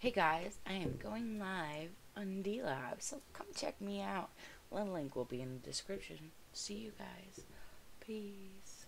Hey guys, I am going live on D-Lab, so come check me out. The link will be in the description. See you guys. Peace.